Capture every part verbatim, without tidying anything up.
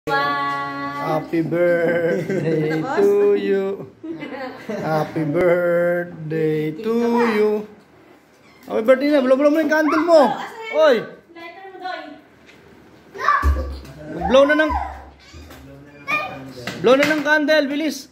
Happy birthday to you. Happy birthday to you. Happy birthday na. Blow-blow mo yung candle mo. Oy. Blow na ng Blow na ng candle. Bilis.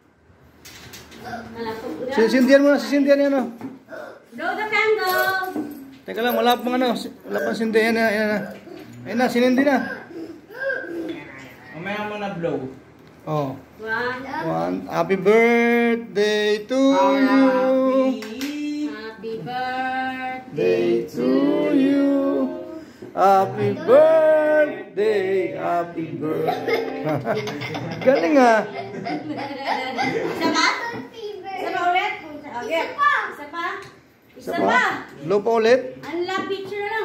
Sisindihan mo na. Sisindihan yan. Blow the candle. Teka lang. Wala pang ano. Wala pang sindihan na. Ayan na. Ayan na. Sinindi na. Mamaya mo na blow. Oh. One. One. Happy birthday to you. Happy birthday to you. Happy birthday. Happy birthday. Galing ah. Isa pa? Isa pa ulit? Isa pa? Isa pa? Isa pa? Blow pa ulit? Ang la picture lang.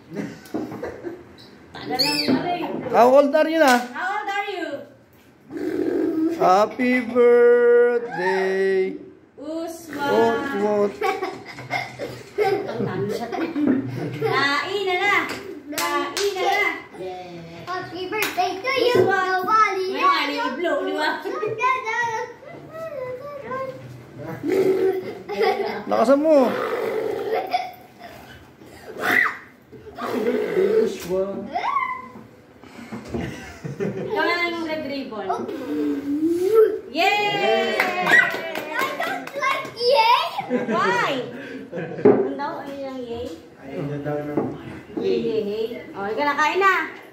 Tagal lang na rin. How old are you na? How old are you? Happy birthday. Uswa. What, what? Kain na na. Kain na na. Happy birthday to you. Nobody Ngayon, i-blow, di ba? Lakasan mo. Ikaw na lang yung red ribbon. Yay! I don't like yay. Why? Ano daw? Ano yung yay? Ayun daw na. Yay, yay, yay. O, ikaw na, kain na.